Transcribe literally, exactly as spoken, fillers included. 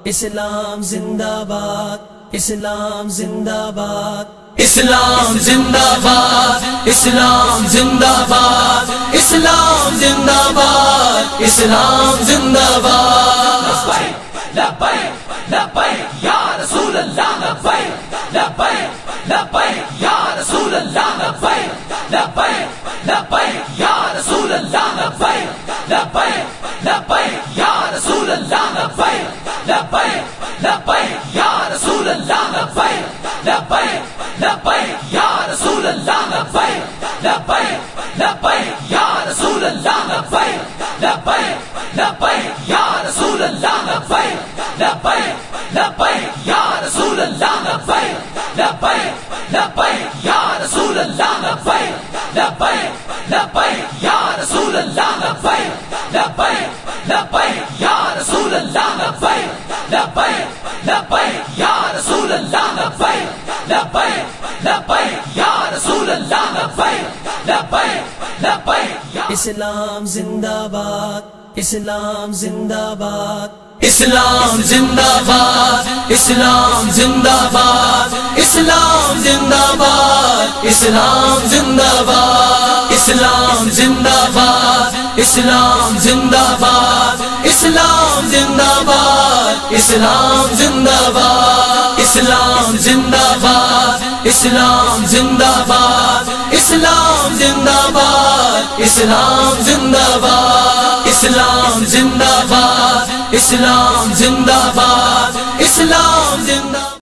اسلام زندہ باد، اسلام زندہ باد، اسلام زندہ باد، اسلام زندہ باد، اسلام زندہ باد، اسلام زندہ باد۔ لبیک لبیک لبیک یا رسول اللہ، لبیک لبیک لبیک یا رسول اللہ، لبیک لبیک لبیک یا رسول اللہ، لبیک لبیک لبیک یا رسول اللہ، لبیک لبیک لبیک یا رسول اللہ، لبیک لبیک لبیک یا رسول اللہ، لبیک لبیک لبیک یا رسول اللہ، لبیک لبیک لبیک یا رسول اللہ، لبیک لبیک لبیک یا رسول اللہ، لبیک لبیک لبیک یا رسول اللہ، لبیک لبیک لبیک یا رسول اللہ، لبیک لبیک لبیک یا رسول اللہ، لبیک لبیک لبیک یا رسول اللہ، لبیک لبیک لبیک یا رسول اللہ، لبیک لبیک لبیک۔ اسلام زندہ باد، اسلام زندہ باد، اسلام زندہ باد، اسلام زندہ باد، اسلام زندہ باد، اسلام زندہ باد، اسلام زندہ باد، اسلام زندہ باد، اسلام زندہ باد، اسلام زندہ باد، اسلام زندہ باد، اسلام زندہ باد، اسلام زندہ باد، اسلام زندہ باد، اسلام زندہ باد، اسلام زندہ باد، اسلام زندہ